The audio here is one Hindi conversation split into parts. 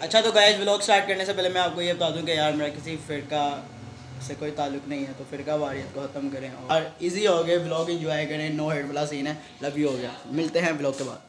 अच्छा तो गाइस व्लॉग स्टार्ट करने से पहले मैं आपको ये बता दूं कि यार मेरा किसी फ़िरका से कोई ताल्लुक नहीं है, तो फ़िरका वारियत को ख़त्म करें और इजी हो गए, व्लॉग एंजॉय करें। नो हेड वाला सीन है, लव यू हो गया। मिलते हैं व्लॉग के बाद।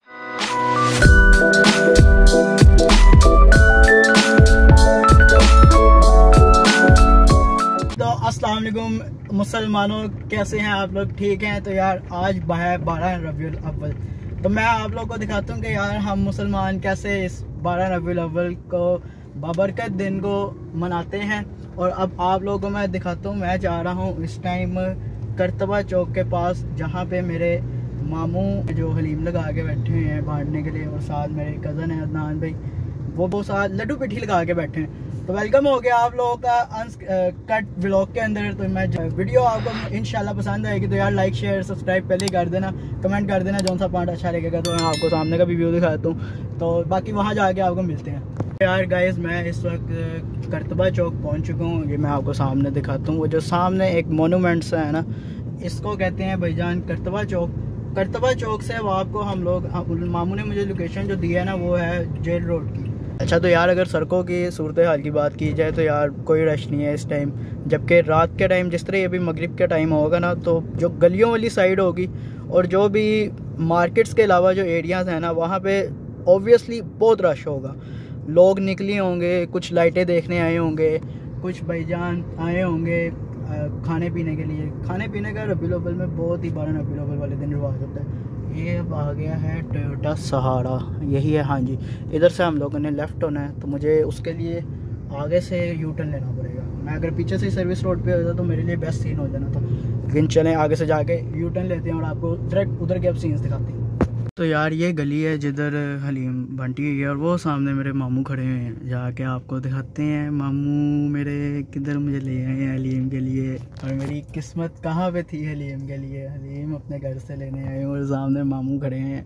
तो अस्सलाम वालेकुम मुसलमानों, कैसे हैं आप लोग? ठीक हैं? तो यार आज 12 रबीउल अव्वल, तो मैं आप लोगों को दिखाता हूँ कि यार हम मुसलमान कैसे इस 12 रबीउल अव्वल को बाबरकत दिन को मनाते हैं। और अब आप लोगों को मैं दिखाता हूँ, मैं जा रहा हूँ इस टाइम करतबा चौक के पास, जहाँ पे मेरे मामू जो हलीम लगा के बैठे हुए हैं बांटने के लिए, और साथ मेरे कज़न है अदनान भाई, वो साथ लड्डू पिट्ठी लगा के बैठे हैं। तो वेलकम हो गया आप लोगों का कट व्लॉग के अंदर। तो मैं वीडियो आपको इंशाल्लाह पसंद आएगी तो यार लाइक शेयर सब्सक्राइब पहले ही कर देना, कमेंट कर देना जौन सा पार्ट अच्छा लगेगा, तो मैं आपको सामने का भी व्यू दिखाता हूँ। तो बाकी वहाँ जाके आपको मिलते हैं। यार गाइस मैं इस वक्त करतबा चौक पहुँच चुका हूँ, ये मैं आपको सामने दिखाता हूँ। वो जो सामने एक मोनूमेंट्स है ना, इसको कहते हैं भाईजान करतबा चौक। करतबा चौक से अब आपको हम लोग, मामू ने मुझे लोकेशन जो दी है ना, वो है जेल रोड की। अच्छा तो यार अगर सड़कों की सूरत हाल की बात की जाए तो यार कोई रश नहीं है इस टाइम, जबकि रात के टाइम जिस तरह अभी मगरिब के टाइम होगा ना, तो जो गलियों वाली साइड होगी और जो भी मार्केट्स के अलावा जो एरियाज़ हैं ना, वहाँ पे ऑब्वियसली बहुत रश होगा। लोग निकले होंगे, कुछ लाइटें देखने आए होंगे, कुछ भाईजान आए होंगे खाने पीने के लिए। खाने पीने का रबीउल अव्वल में बहुत ही 12 रबीउल अव्वल वाले दिन रिवाज होता है। ये अब आ गया है टोयोटा सहारा, यही है। हाँ जी, इधर से हम लोगों ने लेफ़्ट होना है, तो मुझे उसके लिए आगे से यू टर्न लेना पड़ेगा। मैं अगर पीछे से सर्विस रोड पे होता तो मेरे लिए बेस्ट सीन हो जाना था, लेकिन चलें आगे से जाके यू टर्न लेते हैं और आपको डायरेक्ट उधर के अब सीन्स दिखाते हैं। तो यार ये गली है जिधर हलीम बंटी हुई है, और वो सामने मेरे मामू खड़े हुए हैं, जाके आपको दिखाते हैं मामू मेरे किधर मुझे ले आए हैं हलीम के लिए। और मेरी किस्मत कहाँ पे थी हलीम के लिए, हलीम अपने घर से लेने आए और सामने मामू खड़े हैं।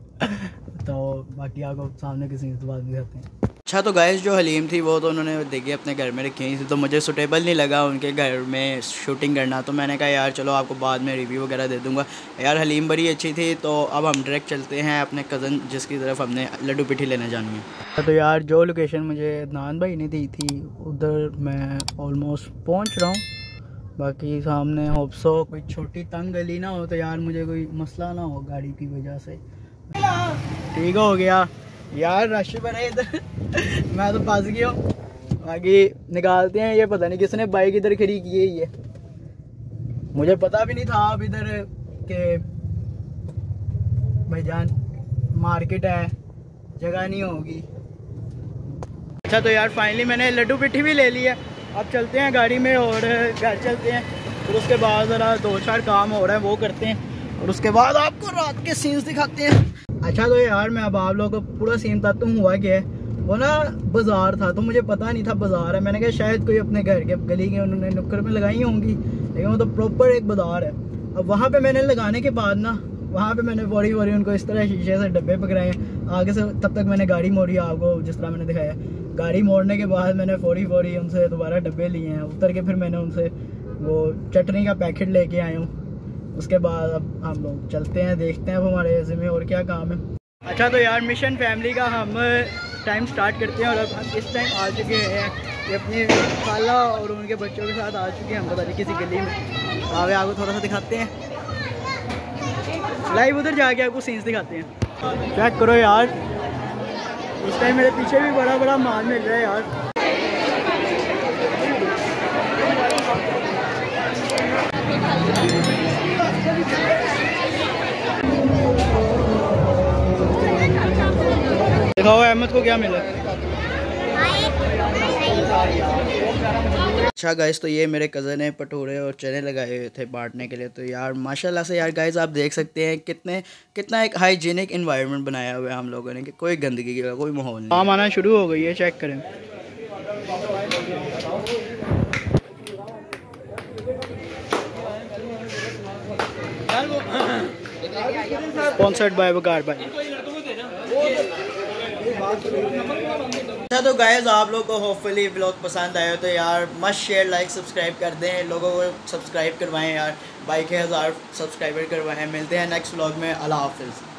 तो बाकी आपको सामने किसी बात दिखाते हैं। अच्छा तो गाइस जो हलीम थी वो तो उन्होंने देखिए अपने घर में रखी थी, तो मुझे सूटेबल नहीं लगा उनके घर में शूटिंग करना, तो मैंने कहा यार चलो आपको बाद में रिव्यू वगैरह दे दूंगा। यार हलीम बड़ी अच्छी थी। तो अब हम डायरेक्ट चलते हैं अपने कज़न जिसकी तरफ हमने लड्डू पिट्ठी लेने जानी है। तो यार जो लोकेशन मुझे अदनान भाई ने दी थी उधर मैं ऑलमोस्ट पहुँच रहा हूँ। बाकी सामने होप्सो कोई छोटी तंग गली ना हो, तो यार मुझे कोई मसला ना हो गाड़ी की वजह से। ठीक हो गया यार, रश बना इधर। मैं तो फंस गया हूँ। बाकी निकालते हैं। ये पता नहीं किसने बाइक इधर खड़ी की है, ये मुझे पता भी नहीं था अब इधर के भाईजान मार्केट है, जगह नहीं होगी। अच्छा तो यार फाइनली मैंने लड्डू पिट्ठी भी ले ली है। अब चलते हैं गाड़ी में और घर चलते हैं, फिर उसके बाद ज़रा 2-4 काम हो रहा है वो करते हैं, और उसके बाद आपको रात के सीन्स दिखाते हैं। अच्छा तो यार मैं अब आप लोगों को पूरा सीन बताता हूँ। हुआ क्या है, वो ना बाज़ार था, तो मुझे पता नहीं था बाज़ार है। मैंने कहा शायद कोई अपने घर के गली के उन्होंने नुक्कड़ में लगाई होंगी, लेकिन वो तो प्रॉपर एक बाज़ार है। अब वहाँ पे मैंने लगाने के बाद ना, वहाँ पे मैंने फौरी उनको इस तरह शीशे से डब्बे पकड़ाए हैं आगे से। तब तक मैंने गाड़ी मोड़ी आपको जिस तरह मैंने दिखाया। गाड़ी मोड़ने के बाद मैंने फौरी उनसे दोबारा डब्बे लिए हैं। उतर के फिर मैंने उनसे वो चटनी का पैकेट लेके आया हूँ। उसके बाद अब हम लोग चलते हैं, देखते हैं अब हमारे ऐसे में और क्या काम है। अच्छा तो यार मिशन फैमिली का हम टाइम स्टार्ट करते हैं, और अब हम इस टाइम आ चुके हैं ये अपनी खाला और उनके बच्चों के साथ आ चुके हैं हम, पता नहीं किसी गली में। आगे आपको थोड़ा सा दिखाते हैं, लाइव उधर जाके आपको सीन्स दिखाते हैं। चेक करो यार, इस टाइम मेरे पीछे भी बड़ा बड़ा माल मिल रहा है यार। दिखाओ अहमद को क्या मिला। अच्छा गाइस तो ये मेरे कज़न है, पटोरे और चने लगाए हुए थे बांटने के लिए। तो यार माशाल्लाह से यार गाइस आप देख सकते हैं कितना एक हाइजीनिक एनवायरनमेंट बनाया हुआ है हम लोगों ने, कि कोई गंदगी का कोई माहौल नहीं। काम आना शुरू हो गई है, चेक करें। स्पॉन्सर्ड बाय बकार भाई। अच्छा तो गाइस आप लोग को होपफुली व्लॉग पसंद आया तो यार मस्ट शेयर लाइक सब्सक्राइब कर दें, लोगों को सब्सक्राइब करवाएं यार, 22,000 सब्सक्राइबर करवाएं। मिलते हैं नेक्स्ट व्लॉग में, अल्लाह हाफिज़।